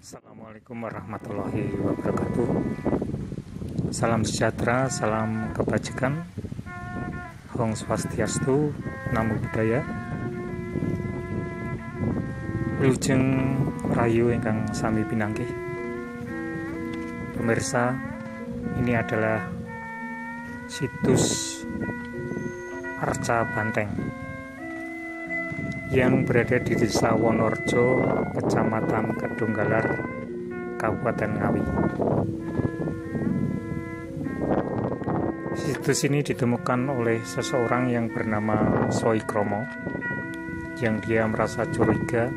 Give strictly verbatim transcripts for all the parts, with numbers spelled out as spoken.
Assalamualaikum warahmatullahi wabarakatuh. Salam sejahtera, salam kebajikan, Om Swastiastu, Namo Buddhaya. Wilujeng rayu ingkang sami pinanggih. Pemirsa, ini adalah situs Arca Banteng yang berada di Desa Wonorejo, Kecamatan Kedunggalar, Kabupaten Ngawi. Situs ini ditemukan oleh seseorang yang bernama Soikromo, yang dia merasa curiga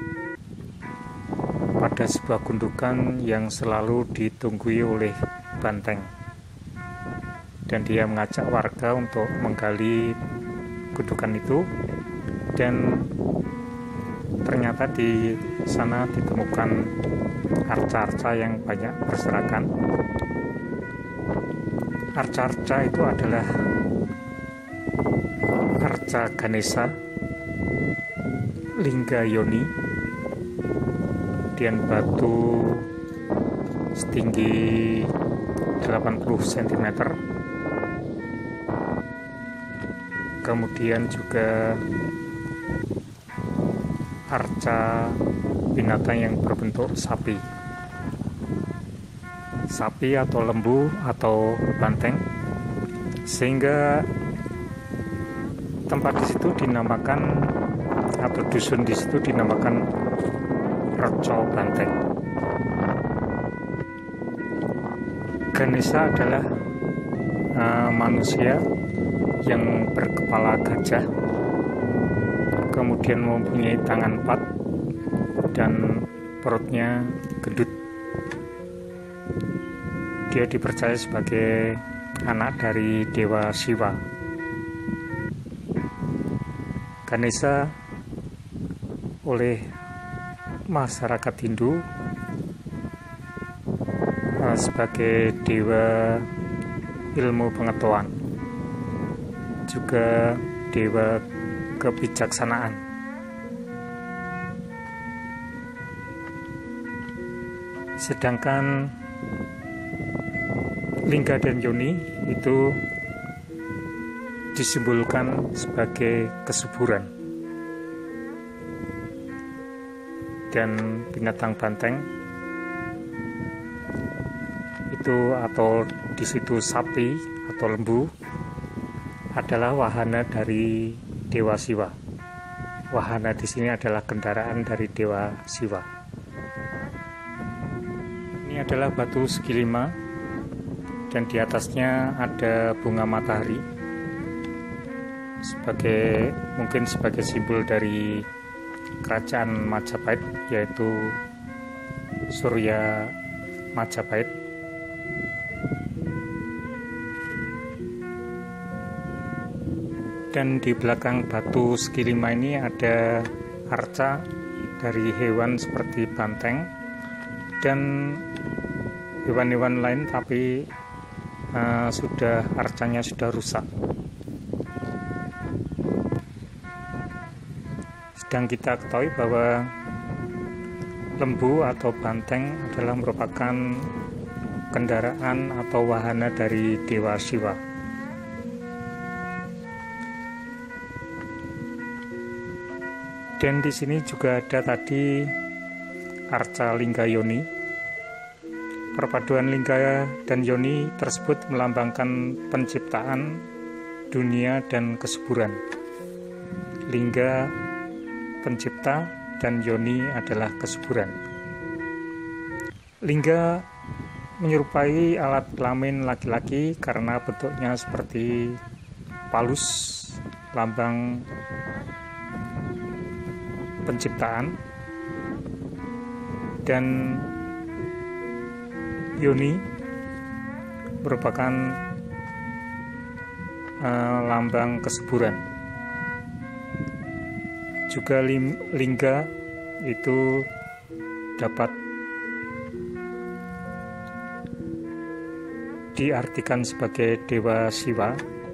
pada sebuah gundukan yang selalu ditunggui oleh banteng, dan dia mengajak warga untuk menggali gundukan itu, dan ternyata di sana ditemukan arca-arca yang banyak berserakan. Arca-arca itu adalah arca Ganesha, Lingga Yoni, kemudian batu setinggi delapan puluh sentimeter, kemudian juga arca binatang yang berbentuk sapi sapi atau lembu atau banteng, sehingga tempat di situ dinamakan, atau dusun di situ dinamakan Reco Banteng. Ganesha adalah uh, manusia yang berkepala gajah, kemudian mempunyai tangan empat dan perutnya gendut. Dia dipercaya sebagai anak dari Dewa Siwa. Ganesha oleh masyarakat Hindu sebagai dewa ilmu pengetahuan, juga dewa kebijaksanaan. Sedangkan Lingga dan Yoni itu disimbolkan sebagai kesuburan, dan binatang banteng itu, atau di situ sapi atau lembu, adalah wahana dari Dewa Siwa. Wahana di sini adalah kendaraan dari Dewa Siwa. Ini adalah batu segi lima, dan di atasnya ada bunga matahari sebagai, mungkin sebagai simbol dari kerajaan Majapahit, yaitu Surya Majapahit. Dan di belakang batu segi lima ini ada arca dari hewan seperti banteng dan hewan-hewan lain, tapi uh, sudah arcanya sudah rusak. Sedang kita ketahui bahwa lembu atau banteng adalah merupakan kendaraan atau wahana dari Dewa Siwa. Dan di sini juga ada tadi arca Lingga Yoni. Perpaduan Lingga dan Yoni tersebut melambangkan penciptaan dunia dan kesuburan. Lingga pencipta dan Yoni adalah kesuburan. Lingga menyerupai alat kelamin laki-laki karena bentuknya seperti palus, lambang penciptaan, dan Yoni merupakan uh, lambang kesuburan. Juga lim, lingga itu dapat diartikan sebagai Dewa Siwa,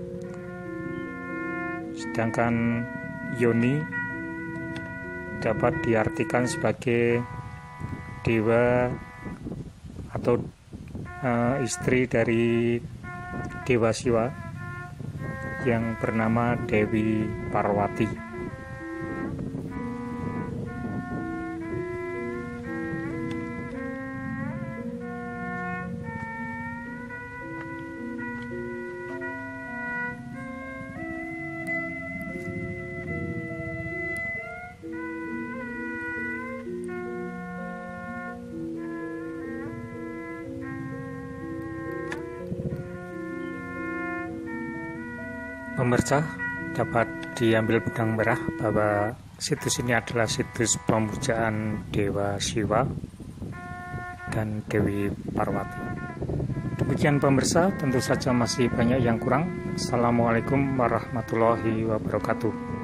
sedangkan Yoni dapat diartikan sebagai dewa atau uh, istri dari Dewa Siwa yang bernama Dewi Parwati. Pemirsa, dapat diambil benang merah bahwa situs ini adalah situs pemujaan Dewa Siwa dan Dewi Parwati. Demikian pemirsa, tentu saja masih banyak yang kurang. Assalamualaikum warahmatullahi wabarakatuh.